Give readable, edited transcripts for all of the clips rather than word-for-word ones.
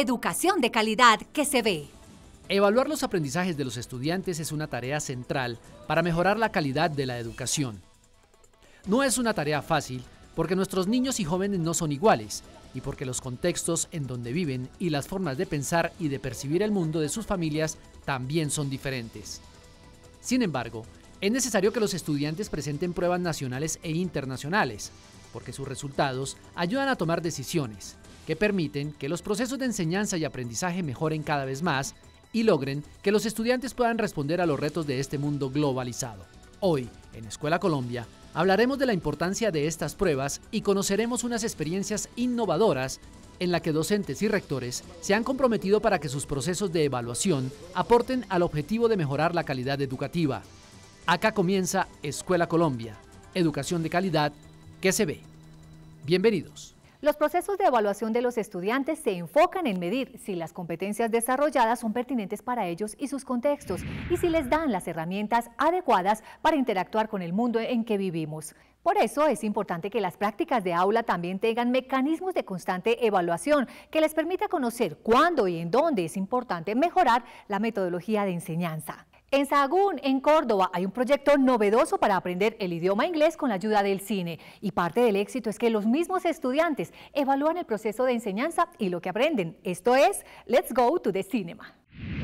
Educación de calidad que se ve. Evaluar los aprendizajes de los estudiantes es una tarea central para mejorar la calidad de la educación. No es una tarea fácil porque nuestros niños y jóvenes no son iguales y porque los contextos en donde viven y las formas de pensar y de percibir el mundo de sus familias también son diferentes. Sin embargo, es necesario que los estudiantes presenten pruebas nacionales e internacionales, porque sus resultados ayudan a tomar decisiones que permiten que los procesos de enseñanza y aprendizaje mejoren cada vez más y logren que los estudiantes puedan responder a los retos de este mundo globalizado. Hoy, en Escuela Colombia, hablaremos de la importancia de estas pruebas y conoceremos unas experiencias innovadoras en las que docentes y rectores se han comprometido para que sus procesos de evaluación aporten al objetivo de mejorar la calidad educativa. Acá comienza Escuela Colombia, educación de calidad que se ve. Bienvenidos. Los procesos de evaluación de los estudiantes se enfocan en medir si las competencias desarrolladas son pertinentes para ellos y sus contextos y si les dan las herramientas adecuadas para interactuar con el mundo en que vivimos. Por eso es importante que las prácticas de aula también tengan mecanismos de constante evaluación que les permita conocer cuándo y en dónde es importante mejorar la metodología de enseñanza. En Sahagún, en Córdoba, hay un proyecto novedoso para aprender el idioma inglés con la ayuda del cine. Y parte del éxito es que los mismos estudiantes evalúan el proceso de enseñanza y lo que aprenden. Esto es Let's Go to the Cinema.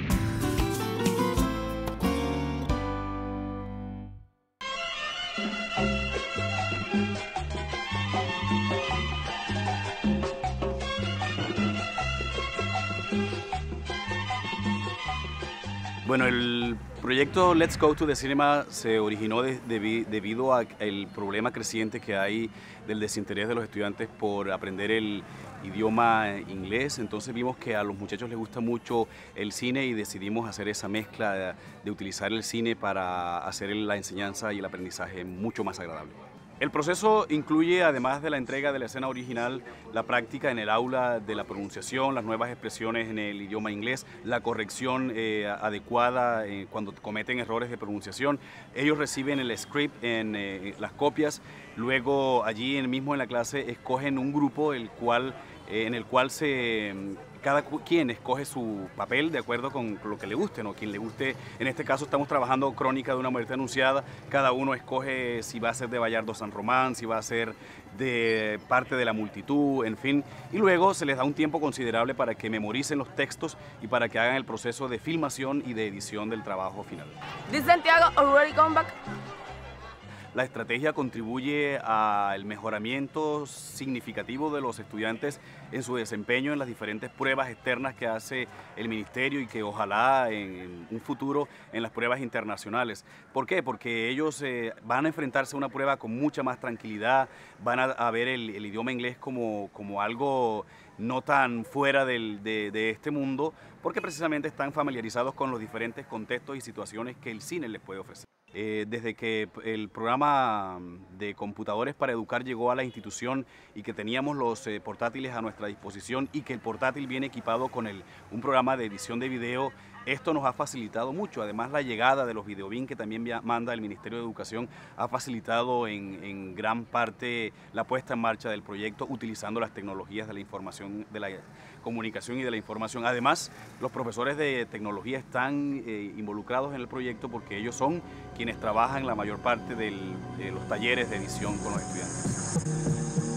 Bueno, el proyecto Let's Go to the Cinema se originó debido al problema creciente que hay del desinterés de los estudiantes por aprender el idioma inglés. Entonces vimos que a los muchachos les gusta mucho el cine y decidimos hacer esa mezcla de utilizar el cine para hacer la enseñanza y el aprendizaje mucho más agradable. El proceso incluye, además de la entrega de la escena original, la práctica en el aula de la pronunciación, las nuevas expresiones en el idioma inglés, la corrección adecuada cuando cometen errores de pronunciación. Ellos reciben el script en las copias, luego allí mismo en la clase escogen un grupo en el cual cada quien escoge su papel de acuerdo con lo que le guste, ¿no? Quien le guste, en este caso estamos trabajando Crónica de una muerte anunciada, cada uno escoge si va a ser de Bayardo San Román, si va a ser de parte de la multitud, en fin, y luego se les da un tiempo considerable para que memoricen los textos y para que hagan el proceso de filmación y de edición del trabajo final. Did Santiago already come back? La estrategia contribuye al mejoramiento significativo de los estudiantes en su desempeño en las diferentes pruebas externas que hace el ministerio y que ojalá en un futuro en las pruebas internacionales. ¿Por qué? Porque ellos van a enfrentarse a una prueba con mucha más tranquilidad, van a ver el idioma inglés como algo no tan fuera de este mundo, porque precisamente están familiarizados con los diferentes contextos y situaciones que el cine les puede ofrecer. Desde que el programa de computadores para educar llegó a la institución y que teníamos los portátiles a nuestra disposición y que el portátil viene equipado con un programa de edición de video, esto nos ha facilitado mucho. Además, la llegada de los videobin que también manda el Ministerio de Educación ha facilitado en gran parte la puesta en marcha del proyecto utilizando las tecnologías de la información, de la comunicación y de la información. Además, los profesores de tecnología están involucrados en el proyecto porque ellos son quienes trabajan la mayor parte de los talleres de edición con los estudiantes.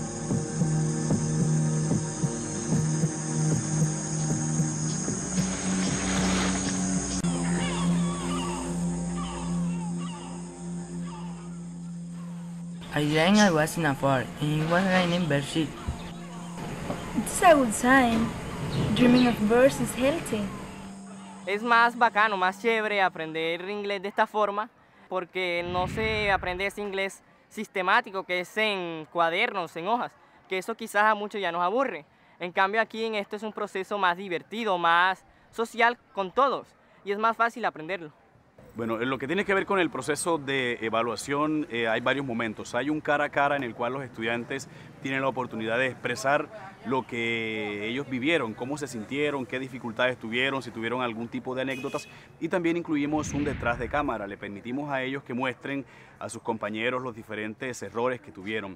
I dreamt I was in a fort and it was raining birdshit. It's a good sign. Dreaming of birds is healthy. Es más bacano, más chévere aprender inglés de esta forma porque no se aprende ese inglés sistemático que es en cuadernos, en hojas, que eso quizás a muchos ya nos aburre. En cambio aquí en esto es un proceso más divertido, más social con todos y es más fácil aprenderlo. Bueno, en lo que tiene que ver con el proceso de evaluación hay varios momentos. Hay un cara a cara en el cual los estudiantes tienen la oportunidad de expresar lo que ellos vivieron, cómo se sintieron, qué dificultades tuvieron, si tuvieron algún tipo de anécdotas, y también incluimos un detrás de cámara. Le permitimos a ellos que muestren a sus compañeros los diferentes errores que tuvieron.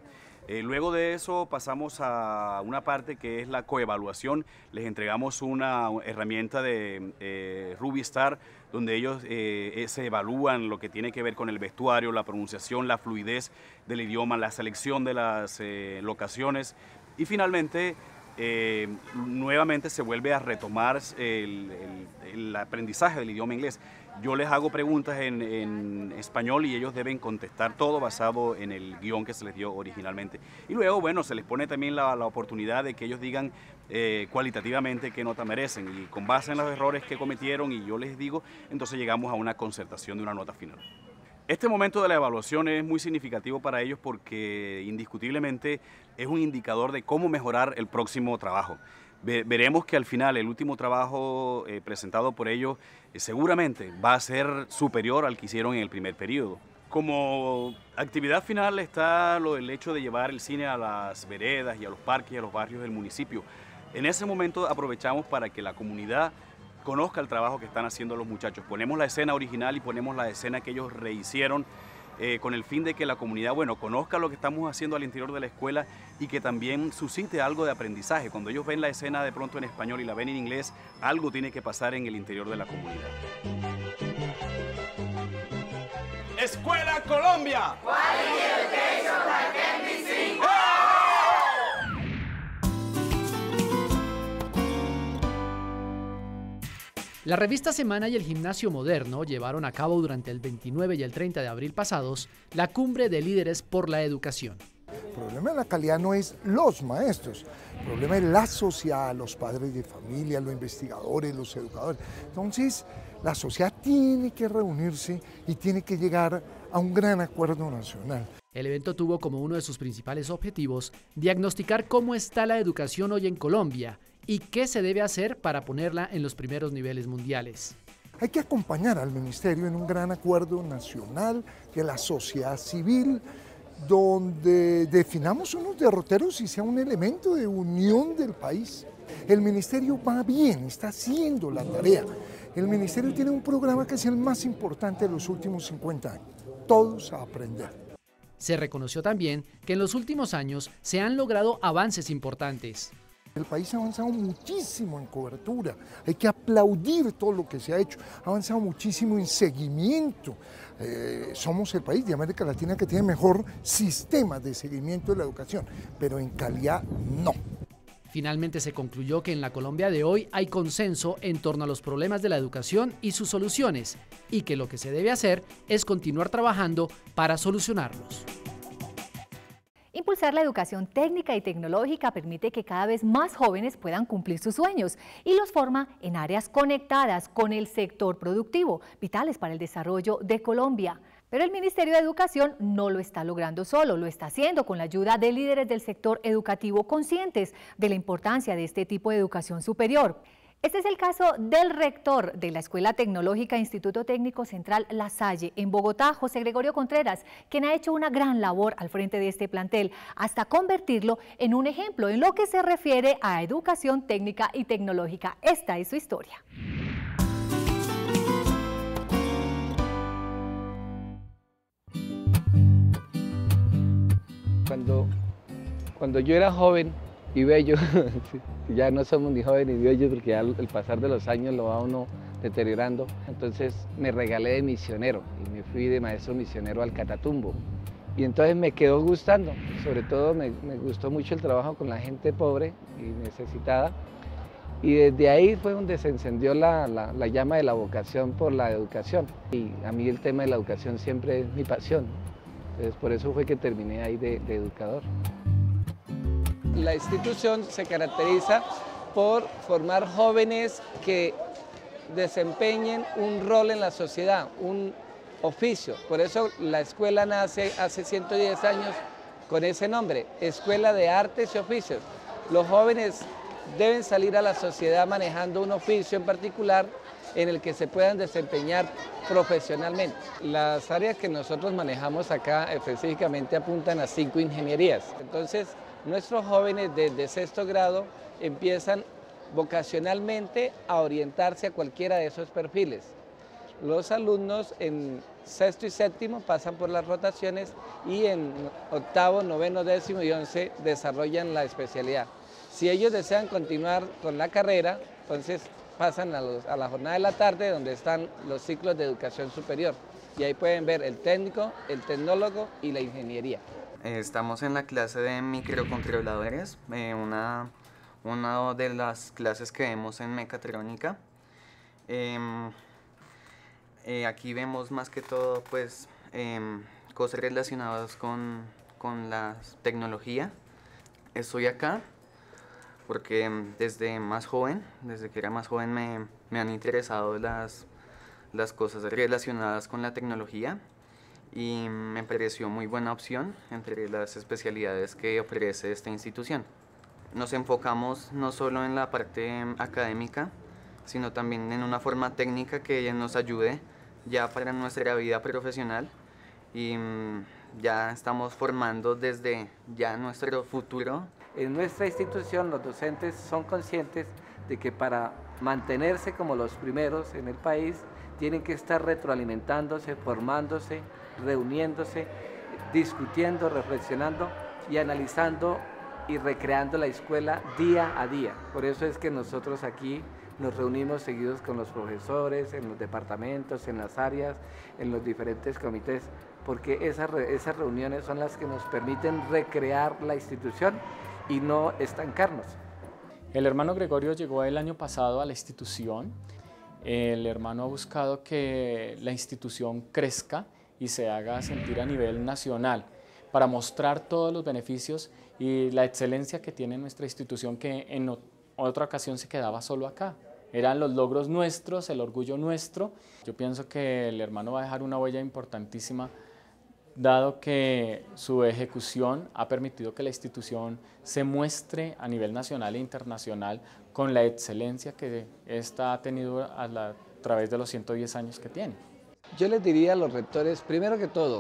Luego de eso pasamos a una parte que es la coevaluación. Les entregamos una herramienta de Rubistar, donde ellos se evalúan lo que tiene que ver con el vestuario, la pronunciación, la fluidez del idioma, la selección de las locaciones y finalmente nuevamente se vuelve a retomar el aprendizaje del idioma inglés. Yo les hago preguntas en español y ellos deben contestar todo basado en el guión que se les dio originalmente. Y luego, bueno, se les pone también la oportunidad de que ellos digan cualitativamente qué nota merecen. Y con base en los errores que cometieron y yo les digo, entonces llegamos a una concertación de una nota final. Este momento de la evaluación es muy significativo para ellos porque indiscutiblemente es un indicador de cómo mejorar el próximo trabajo. Veremos que al final el último trabajo presentado por ellos seguramente va a ser superior al que hicieron en el primer periodo. Como actividad final está el hecho de llevar el cine a las veredas y a los parques y a los barrios del municipio. En ese momento aprovechamos para que la comunidad conozca el trabajo que están haciendo los muchachos. Ponemos la escena original y ponemos la escena que ellos rehicieron con el fin de que la comunidad, bueno, conozca lo que estamos haciendo al interior de la escuela y que también suscite algo de aprendizaje. Cuando ellos ven la escena de pronto en español y la ven en inglés, algo tiene que pasar en el interior de la comunidad. Escuela Colombia. La revista Semana y el Gimnasio Moderno llevaron a cabo durante el 29 y el 30 de abril pasados la cumbre de líderes por la educación. El problema de la calidad no es los maestros, el problema es la sociedad, los padres de familia, los investigadores, los educadores. Entonces, la sociedad tiene que reunirse y tiene que llegar a un gran acuerdo nacional. El evento tuvo como uno de sus principales objetivos diagnosticar cómo está la educación hoy en Colombia y qué se debe hacer para ponerla en los primeros niveles mundiales. Hay que acompañar al ministerio en un gran acuerdo nacional de la sociedad civil, donde definamos unos derroteros y sea un elemento de unión del país. El ministerio va bien, está haciendo la tarea. El ministerio tiene un programa que es el más importante de los últimos 50 años, Todos a Aprender. Se reconoció también que en los últimos años se han logrado avances importantes. El país ha avanzado muchísimo en cobertura, hay que aplaudir todo lo que se ha hecho, ha avanzado muchísimo en seguimiento. Somos el país de América Latina que tiene mejor sistema de seguimiento de la educación, pero en calidad no. Finalmente se concluyó que en la Colombia de hoy hay consenso en torno a los problemas de la educación y sus soluciones, y que lo que se debe hacer es continuar trabajando para solucionarlos. Impulsar la educación técnica y tecnológica permite que cada vez más jóvenes puedan cumplir sus sueños y los forma en áreas conectadas con el sector productivo, vitales para el desarrollo de Colombia. Pero el Ministerio de Educación no lo está logrando solo, lo está haciendo con la ayuda de líderes del sector educativo conscientes de la importancia de este tipo de educación superior. Este es el caso del rector de la Escuela Tecnológica Instituto Técnico Central La Salle en Bogotá, José Gregorio Contreras, quien ha hecho una gran labor al frente de este plantel hasta convertirlo en un ejemplo en lo que se refiere a educación técnica y tecnológica. Esta es su historia. Cuando yo era joven y bello, ya no somos ni jóvenes ni bellos porque ya el pasar de los años lo va uno deteriorando, entonces me regalé de misionero y me fui de maestro misionero al Catatumbo y entonces me quedó gustando, sobre todo me gustó mucho el trabajo con la gente pobre y necesitada y desde ahí fue donde se encendió la llama de la vocación por la educación y a mí el tema de la educación siempre es mi pasión, entonces por eso fue que terminé ahí de educador. La institución se caracteriza por formar jóvenes que desempeñen un rol en la sociedad, un oficio. Por eso la escuela nace hace 110 años con ese nombre, Escuela de Artes y Oficios. Los jóvenes deben salir a la sociedad manejando un oficio en particular en el que se puedan desempeñar profesionalmente. Las áreas que nosotros manejamos acá específicamente apuntan a 5 ingenierías. Entonces, nuestros jóvenes desde sexto grado empiezan vocacionalmente a orientarse a cualquiera de esos perfiles. Los alumnos en sexto y séptimo pasan por las rotaciones y en octavo, noveno, décimo y 11 desarrollan la especialidad. Si ellos desean continuar con la carrera, entonces pasan a la jornada de la tarde donde están los ciclos de educación superior y ahí pueden ver el técnico, el tecnólogo y la ingeniería. Estamos en la clase de microcontroladores, una de las clases que vemos en mecatrónica. Aquí vemos más que todo pues, cosas relacionadas con la tecnología. Estoy acá porque desde que era más joven me han interesado las cosas relacionadas con la tecnología y me pareció muy buena opción entre las especialidades que ofrece esta institución. Nos enfocamos no solo en la parte académica, sino también en una forma técnica que nos ayude ya para nuestra vida profesional y ya estamos formando desde ya nuestro futuro. En nuestra institución los docentes son conscientes de que para mantenerse como los primeros en el país tienen que estar retroalimentándose, formándose, reuniéndose, discutiendo, reflexionando y analizando y recreando la escuela día a día. Por eso es que nosotros aquí nos reunimos seguidos con los profesores, en los departamentos, en las áreas, en los diferentes comités, porque esas reuniones son las que nos permiten recrear la institución y no estancarnos. El hermano Gregorio llegó el año pasado a la institución. El hermano ha buscado que la institución crezca y se haga sentir a nivel nacional para mostrar todos los beneficios y la excelencia que tiene nuestra institución, que en otra ocasión se quedaba solo acá. Eran los logros nuestros, el orgullo nuestro. Yo pienso que el hermano va a dejar una huella importantísima, dado que su ejecución ha permitido que la institución se muestre a nivel nacional e internacional con la excelencia que ésta ha tenido a través de los 110 años que tiene. Yo les diría a los rectores, primero que todo,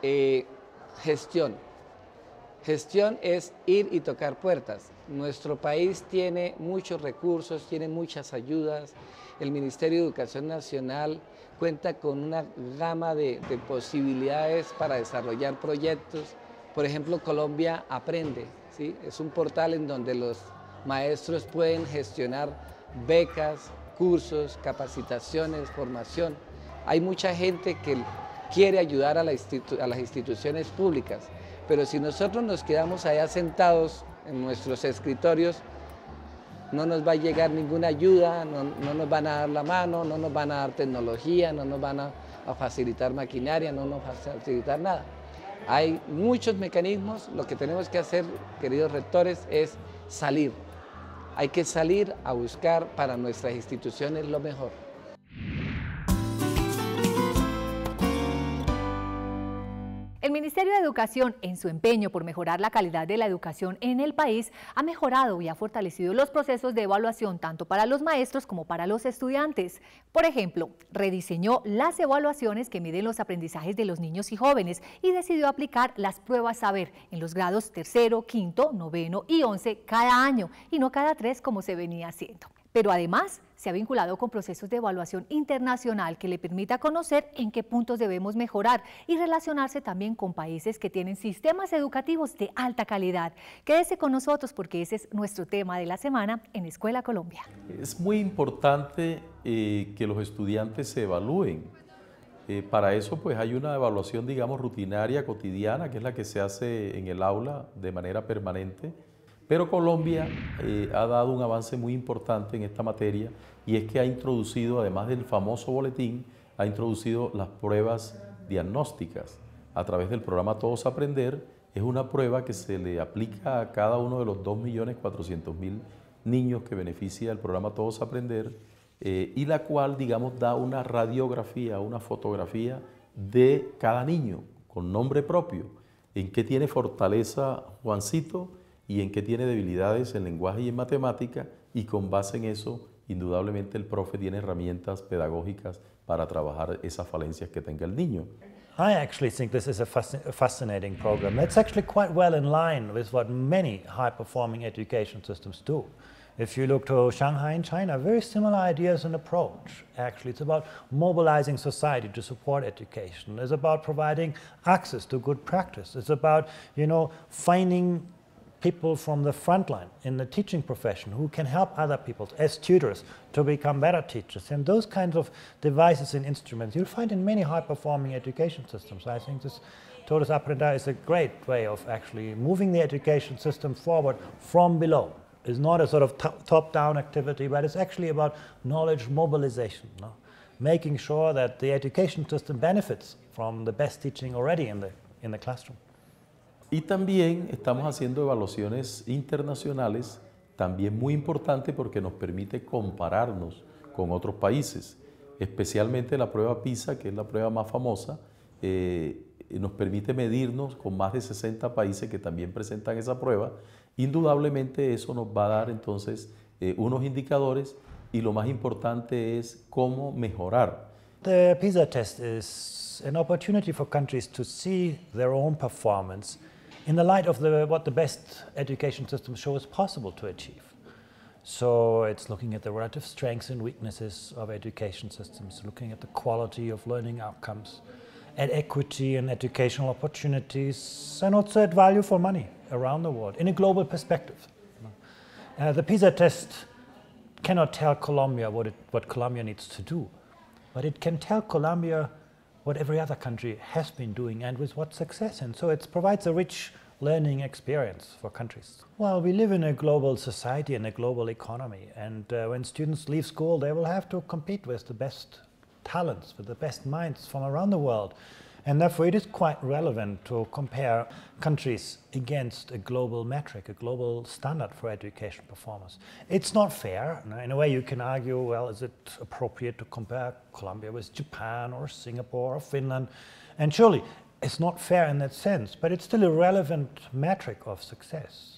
gestión. Gestión es ir y tocar puertas. Nuestro país tiene muchos recursos, tiene muchas ayudas. El Ministerio de Educación Nacional cuenta con una gama de posibilidades para desarrollar proyectos. Por ejemplo, Colombia Aprende, ¿sí? Es un portal en donde los maestros pueden gestionar becas, cursos, capacitaciones, formación. Hay mucha gente que quiere ayudar a las instituciones públicas, pero si nosotros nos quedamos allá sentados en nuestros escritorios, no nos va a llegar ninguna ayuda, no nos van a dar la mano, no nos van a dar tecnología, no nos van a facilitar maquinaria, no nos van a facilitar nada. Hay muchos mecanismos, lo que tenemos que hacer, queridos rectores, es salir. Hay que salir a buscar para nuestras instituciones lo mejor. El Ministerio de Educación, en su empeño por mejorar la calidad de la educación en el país, ha mejorado y ha fortalecido los procesos de evaluación tanto para los maestros como para los estudiantes. Por ejemplo, rediseñó las evaluaciones que miden los aprendizajes de los niños y jóvenes y decidió aplicar las pruebas saber en los grados tercero, quinto, noveno y 11 cada año y no cada 3 como se venía haciendo. Pero además se ha vinculado con procesos de evaluación internacional que le permita conocer en qué puntos debemos mejorar y relacionarse también con países que tienen sistemas educativos de alta calidad. Quédese con nosotros porque ese es nuestro tema de la semana en Escuela Colombia. Es muy importante que los estudiantes se evalúen. Para eso pues hay una evaluación, digamos, rutinaria, cotidiana, que es la que se hace en el aula de manera permanente. Pero Colombia ha dado un avance muy importante en esta materia y es que ha introducido, además del famoso boletín, ha introducido las pruebas diagnósticas a través del programa Todos Aprender. Es una prueba que se le aplica a cada uno de los 2.400.000 niños que beneficia el programa Todos Aprender y la cual, digamos, da una radiografía, una fotografía de cada niño con nombre propio, en qué tiene fortaleza Juancito y en qué tiene debilidades en lenguaje y en matemática, y con base en eso, indudablemente el profe tiene herramientas pedagógicas para trabajar esas falencias que tenga el niño. I actually think this is a fascinating program. It's actually quite well in line with what many high-performing education systems do. If you look to Shanghai in China, very similar ideas and approach. Actually, it's about mobilizing society to support education. It's about providing access to good practice. It's about, finding people from the front line in the teaching profession who can help other people as tutors to become better teachers. And those kinds of devices and instruments you'll find in many high-performing education systems. I think this Todos Aprender is a great way of actually moving the education system forward from below. It's not a sort of top-down activity, but it's actually about knowledge mobilization, making sure that the education system benefits from the best teaching already in the classroom. Y también estamos haciendo evaluaciones internacionales, también muy importante porque nos permite compararnos con otros países, especialmente la prueba PISA, que es la prueba más famosa, nos permite medirnos con más de 60 países que también presentan esa prueba. Indudablemente eso nos va a dar entonces unos indicadores y lo más importante es cómo mejorar. The PISA test is an opportunity for countries to see their own performance in the light of what the best education systems show is possible to achieve. So it's looking at the relative strengths and weaknesses of education systems, looking at the quality of learning outcomes, at equity and educational opportunities, and also at value for money around the world in a global perspective. The PISA test cannot tell Colombia what Colombia needs to do, but it can tell Colombia what every other country has been doing and with what success. And so it provides a rich learning experience for countries. Well, we live in a global society and a global economy, and when students leave school, they will have to compete with the best talents, with the best minds from around the world. And therefore it is quite relevant to compare countries against a global metric, a global standard for education performance. It's not fair. In a way you can argue, well, is it appropriate to compare Colombia with Japan or Singapore or Finland? And surely it's not fair in that sense, but it's still a relevant metric of success.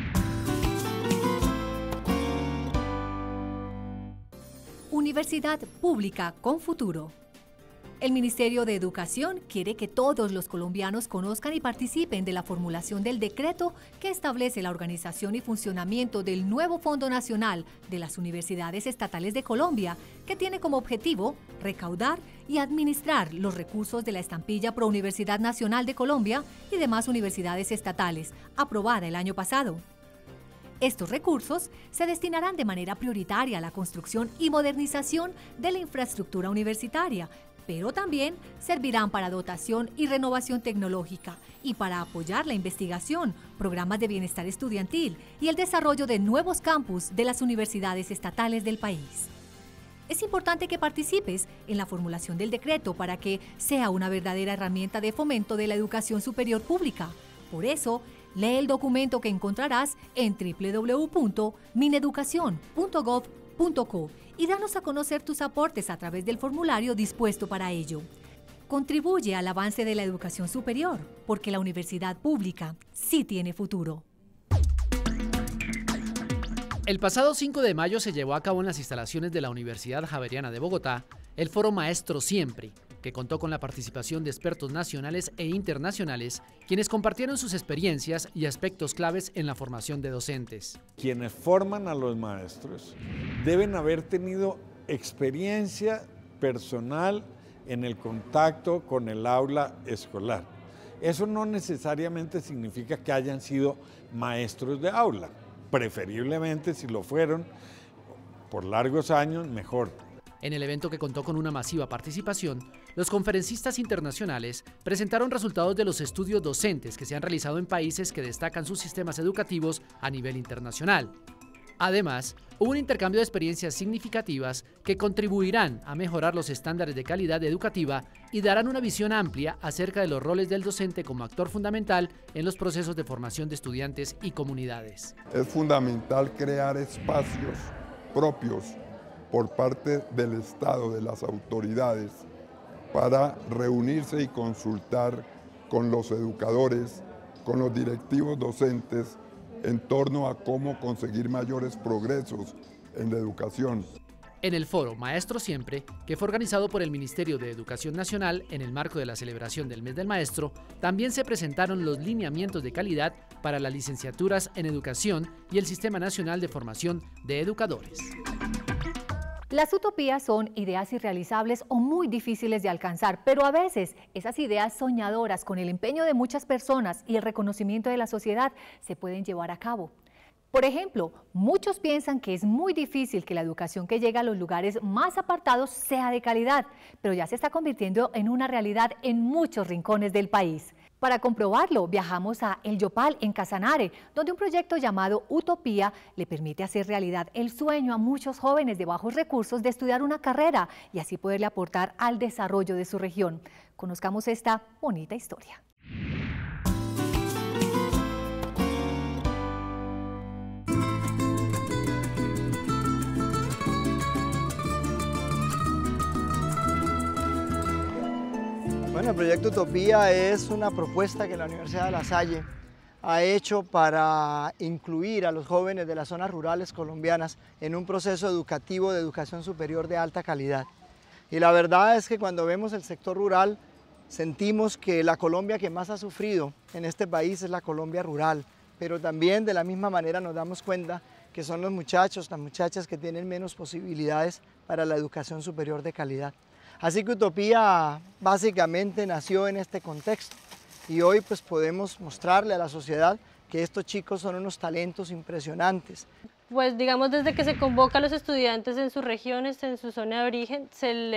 Universidad pública con futuro. El Ministerio de Educación quiere que todos los colombianos conozcan y participen de la formulación del decreto que establece la organización y funcionamiento del nuevo Fondo Nacional de las Universidades Estatales de Colombia, que tiene como objetivo recaudar y administrar los recursos de la estampilla Pro Universidad Nacional de Colombia y demás universidades estatales, aprobada el año pasado. Estos recursos se destinarán de manera prioritaria a la construcción y modernización de la infraestructura universitaria, pero también servirán para dotación y renovación tecnológica y para apoyar la investigación, programas de bienestar estudiantil y el desarrollo de nuevos campus de las universidades estatales del país. Es importante que participes en la formulación del decreto para que sea una verdadera herramienta de fomento de la educación superior pública. Por eso, lee el documento que encontrarás en www.mineducacion.gov.co y danos a conocer tus aportes a través del formulario dispuesto para ello. Contribuye al avance de la educación superior, porque la universidad pública sí tiene futuro. El pasado 5 de mayo se llevó a cabo en las instalaciones de la Universidad Javeriana de Bogotá el Foro Maestro Siempre, que contó con la participación de expertos nacionales e internacionales, quienes compartieron sus experiencias y aspectos claves en la formación de docentes. Quienes forman a los maestros deben haber tenido experiencia personal en el contacto con el aula escolar. Eso no necesariamente significa que hayan sido maestros de aula. Preferiblemente, si lo fueron por largos años, mejor. En el evento, que contó con una masiva participación, los conferencistas internacionales presentaron resultados de los estudios docentes que se han realizado en países que destacan sus sistemas educativos a nivel internacional. Además, hubo un intercambio de experiencias significativas que contribuirán a mejorar los estándares de calidad educativa y darán una visión amplia acerca de los roles del docente como actor fundamental en los procesos de formación de estudiantes y comunidades. Es fundamental crear espacios propios por parte del Estado, de las autoridades, para reunirse y consultar con los educadores, con los directivos docentes, en torno a cómo conseguir mayores progresos en la educación. En el foro Maestro Siempre, que fue organizado por el Ministerio de Educación Nacional en el marco de la celebración del Mes del Maestro, también se presentaron los lineamientos de calidad para las licenciaturas en Educación y el Sistema Nacional de Formación de Educadores. Las utopías son ideas irrealizables o muy difíciles de alcanzar, pero a veces esas ideas soñadoras, con el empeño de muchas personas y el reconocimiento de la sociedad, se pueden llevar a cabo. Por ejemplo, muchos piensan que es muy difícil que la educación que llega a los lugares más apartados sea de calidad, pero ya se está convirtiendo en una realidad en muchos rincones del país. Para comprobarlo, viajamos a El Yopal, en Casanare, donde un proyecto llamado Utopía le permite hacer realidad el sueño a muchos jóvenes de bajos recursos de estudiar una carrera y así poderle aportar al desarrollo de su región. Conozcamos esta bonita historia. Bueno, el proyecto Utopía es una propuesta que la Universidad de La Salle ha hecho para incluir a los jóvenes de las zonas rurales colombianas en un proceso educativo de educación superior de alta calidad. Y la verdad es que cuando vemos el sector rural, sentimos que la Colombia que más ha sufrido en este país es la Colombia rural, pero también de la misma manera nos damos cuenta que son los muchachos, las muchachas que tienen menos posibilidades para la educación superior de calidad. Así que Utopía básicamente nació en este contexto y hoy pues podemos mostrarle a la sociedad que estos chicos son unos talentos impresionantes. Pues digamos desde que se convoca a los estudiantes en sus regiones, en su zona de origen,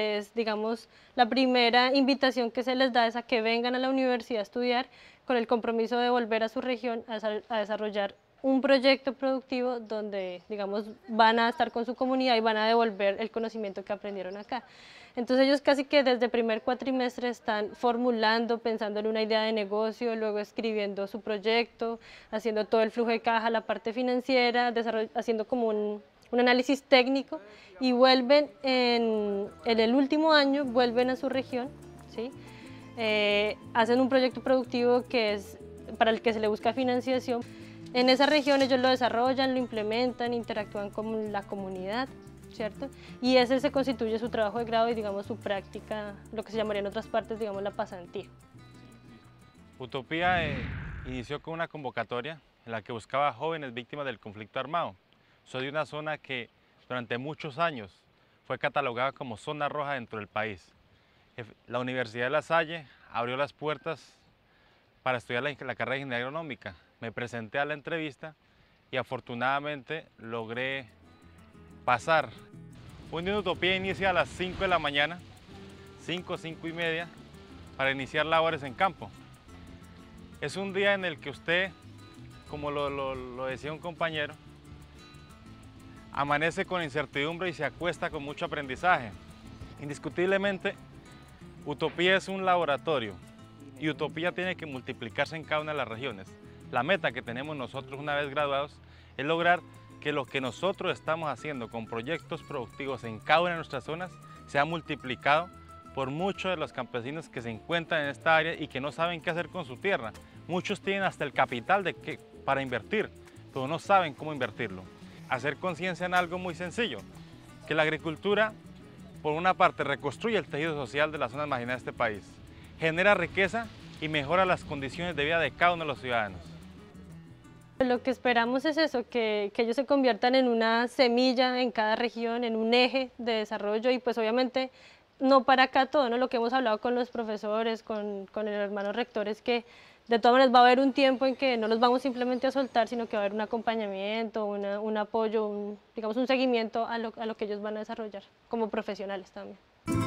la primera invitación que se les da es a que vengan a la universidad a estudiar con el compromiso de volver a su región a desarrollar un proyecto productivo donde, digamos, van a estar con su comunidad y van a devolver el conocimiento que aprendieron acá. Entonces ellos casi que desde primer cuatrimestre están formulando, pensando en una idea de negocio, luego escribiendo su proyecto, haciendo todo el flujo de caja, la parte financiera, haciendo como un análisis técnico y vuelven en el último año, vuelven a su región, ¿sí? Hacen un proyecto productivo que es para el que se le busca financiación. En esa región ellos lo desarrollan, lo implementan, interactúan con la comunidad, ¿cierto? Y ese se constituye su trabajo de grado y, digamos, su práctica, lo que se llamaría en otras partes, digamos, la pasantía. Utopía inició con una convocatoria en la que buscaba jóvenes víctimas del conflicto armado. Soy de una zona que durante muchos años fue catalogada como zona roja dentro del país. La Universidad de La Salle abrió las puertas para estudiar la carrera de Ingeniería Agronómica. Me presenté a la entrevista y afortunadamente logré pasar. Un día de Utopía inicia a las 5 de la mañana, 5 y media, para iniciar labores en campo. Es un día en el que usted, como lo decía un compañero, amanece con incertidumbre y se acuesta con mucho aprendizaje. Indiscutiblemente, Utopía es un laboratorio y Utopía tiene que multiplicarse en cada una de las regiones. La meta que tenemos nosotros una vez graduados es lograr que lo que nosotros estamos haciendo con proyectos productivos en cada una de nuestras zonas sea multiplicado por muchos de los campesinos que se encuentran en esta área y que no saben qué hacer con su tierra. Muchos tienen hasta el capital para invertir, pero no saben cómo invertirlo. Hacer conciencia en algo muy sencillo, que la agricultura, por una parte, reconstruye el tejido social de las zonas marginadas de este país, genera riqueza y mejora las condiciones de vida de cada uno de los ciudadanos. Lo que esperamos es eso, que ellos se conviertan en una semilla en cada región, en un eje de desarrollo y pues obviamente no para acá todo, ¿no? Lo que hemos hablado con los profesores, con el hermano rector es que de todas maneras va a haber un tiempo en que no los vamos simplemente a soltar, sino que va a haber un acompañamiento, un apoyo, digamos un seguimiento a lo que ellos van a desarrollar como profesionales también.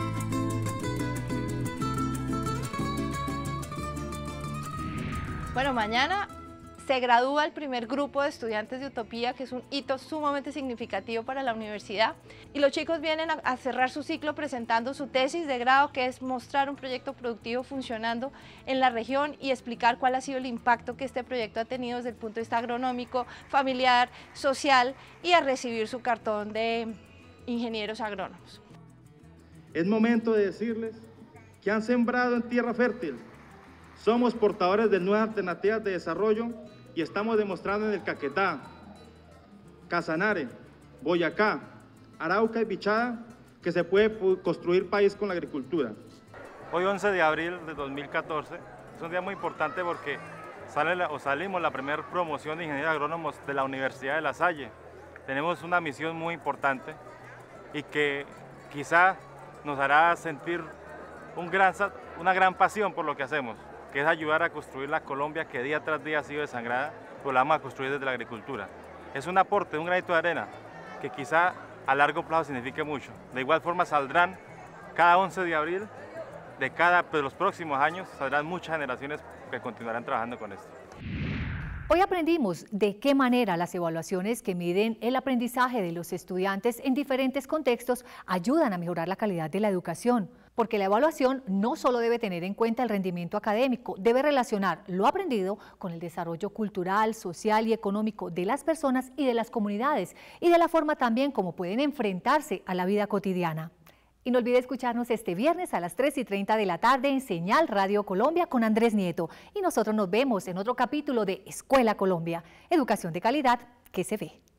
Bueno, mañana se gradúa el primer grupo de estudiantes de Utopía, que es un hito sumamente significativo para la universidad. Y los chicos vienen a cerrar su ciclo presentando su tesis de grado, que es mostrar un proyecto productivo funcionando en la región y explicar cuál ha sido el impacto que este proyecto ha tenido desde el punto de vista agronómico, familiar, social, y a recibir su cartón de ingenieros agrónomos. Es momento de decirles que han sembrado en tierra fértil. Somos portadores de nuevas alternativas de desarrollo y estamos demostrando en el Caquetá, Casanare, Boyacá, Arauca y Bichada, que se puede construir país con la agricultura. Hoy 11 de abril de 2014 es un día muy importante porque salimos la primera promoción de ingenieros agrónomos de la Universidad de La Salle. Tenemos una misión muy importante y que quizá nos hará sentir una gran pasión por lo que hacemos, que es ayudar a construir la Colombia que día tras día ha sido desangrada, pues la vamos a construir desde la agricultura. Es un aporte, un granito de arena, que quizá a largo plazo signifique mucho. De igual forma saldrán cada 11 de abril de los próximos años, saldrán muchas generaciones que continuarán trabajando con esto. Hoy aprendimos de qué manera las evaluaciones que miden el aprendizaje de los estudiantes en diferentes contextos ayudan a mejorar la calidad de la educación, porque la evaluación no solo debe tener en cuenta el rendimiento académico, debe relacionar lo aprendido con el desarrollo cultural, social y económico de las personas y de las comunidades, y de la forma también como pueden enfrentarse a la vida cotidiana. Y no olvide escucharnos este viernes a las 3:30 de la tarde en Señal Radio Colombia con Andrés Nieto. Y nosotros nos vemos en otro capítulo de Escuela Colombia, educación de calidad que se ve.